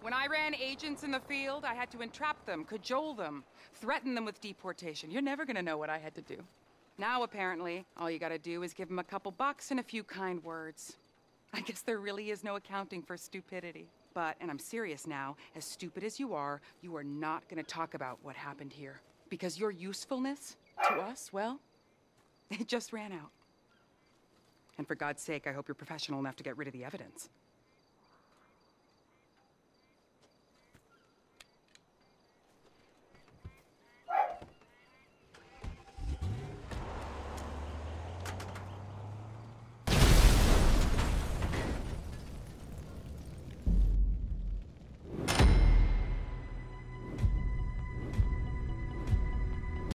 When I ran agents in the field, I had to entrap them, cajole them, threaten them with deportation. You're never gonna know what I had to do. Now, apparently, all you gotta do is give them a couple bucks and a few kind words. I guess there really is no accounting for stupidity. But, and I'm serious now, as stupid as you are not gonna talk about what happened here. Because your usefulness to us, well, it just ran out. And for God's sake, I hope you're professional enough to get rid of the evidence.